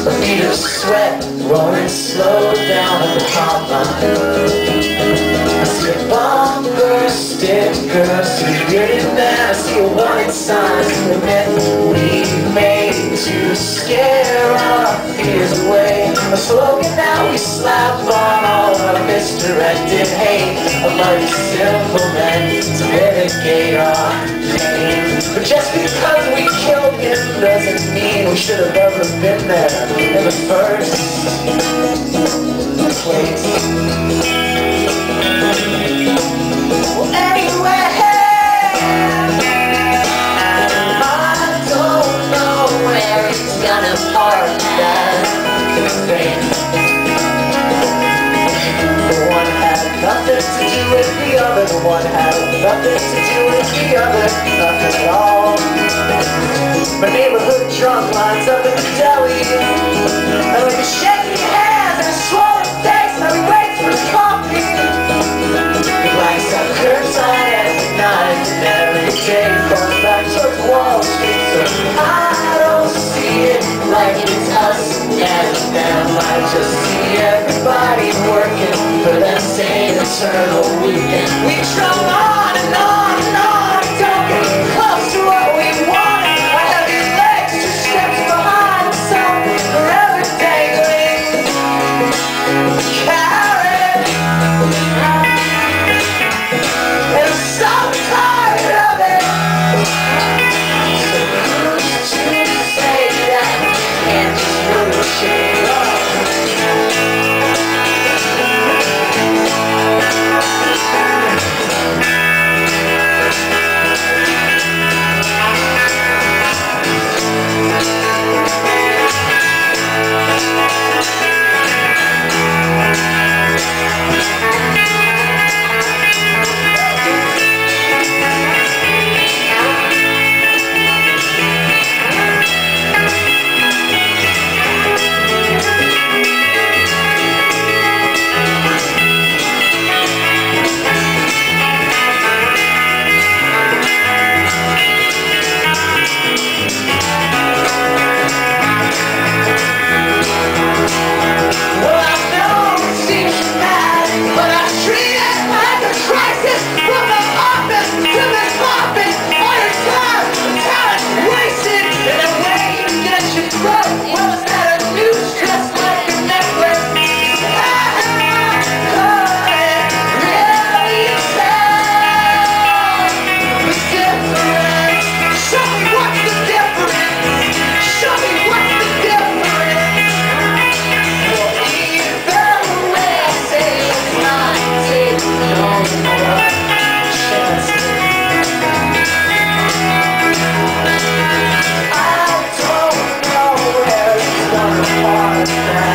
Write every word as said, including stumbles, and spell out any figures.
A bead of sweat rolling slow down on the top line. I see a bumper sticker, see a bearded man, I see a warning sign, I see a myth we made to scare our fears away. A slogan now we slap on all our misdirected hate, a mighty simple man to mitigate our pain. But just because we killed him doesn't mean we should have ever been there in the first place. Well, anyway, I don't know where he's gonna park that thing. The one had nothing to do with the other, the one had nothing to do with the other, nothing at all. My neighborhood drunk lines up at the deli, and like a shaky hands and a swollen face, and he waits for his coffee. He lights up curtains on every night, and every day comes back towards Wall Street. So I don't see it like it's us and them. I just see everybody working for that same eternal weekend. We drum on and on and on, don't get close to what we want. Our heavy legs, two steps behind, something forever dangling. Carrot, and I'm so tired of it. So who's to say that we can't just push it off? I don't know where it's gonna fall.